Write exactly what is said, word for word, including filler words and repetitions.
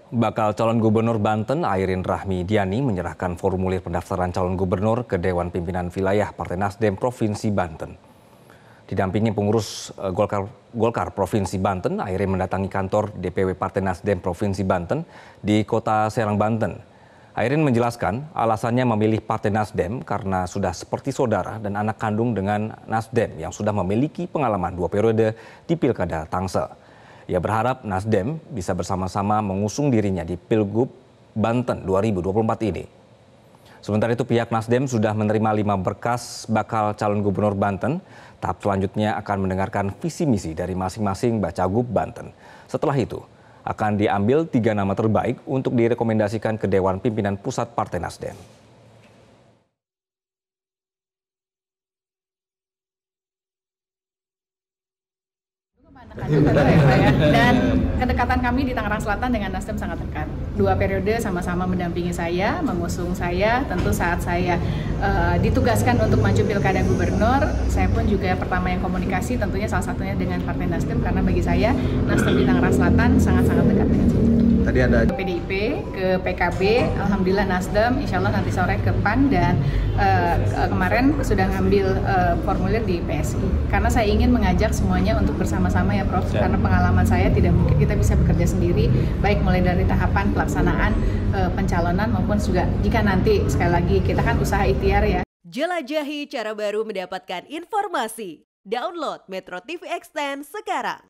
Bakal calon gubernur Banten Airin Rahmidiani menyerahkan formulir pendaftaran calon gubernur ke Dewan Pimpinan Wilayah Partai Nasdem Provinsi Banten. Didampingi pengurus Golkar, Golkar Provinsi Banten, Airin mendatangi kantor D P W Partai Nasdem Provinsi Banten di Kota Serang, Banten. Airin menjelaskan alasannya memilih Partai Nasdem karena sudah seperti saudara dan anak kandung dengan Nasdem yang sudah memiliki pengalaman dua periode di Pilkada Tangsel. Ia berharap Nasdem bisa bersama-sama mengusung dirinya di Pilgub Banten dua ribu dua puluh empat ini. Sementara itu pihak Nasdem sudah menerima lima berkas bakal calon gubernur Banten. Tahap selanjutnya akan mendengarkan visi misi dari masing-masing Bacagub Banten. Setelah itu akan diambil tiga nama terbaik untuk direkomendasikan ke Dewan Pimpinan Pusat Partai Nasdem. Dan kedekatan kami di Tangerang Selatan dengan Nasdem sangat dekat. Dua periode sama-sama mendampingi saya, mengusung saya. Tentu saat saya uh, ditugaskan untuk maju pilkada gubernur, saya pun juga pertama yang komunikasi tentunya salah satunya dengan Partai Nasdem karena bagi saya Nasdem di Tangerang Selatan sangat-sangat dekat dengan saya. Tadi ada P D I P, ke P K B, alhamdulillah Nasdem, insya Allah nanti sore ke P A N dan uh, kemarin sudah ngambil uh, formulir di P S I. Karena saya ingin mengajak semuanya untuk bersama-sama ya Prof. Ya. Karena pengalaman saya tidak mungkin kita bisa bekerja sendiri, baik mulai dari tahapan pelaksanaan uh, pencalonan maupun juga jika nanti sekali lagi kita kan usaha ikhtiar ya. Jelajahi cara baru mendapatkan informasi. Download Metro T V Extend sekarang.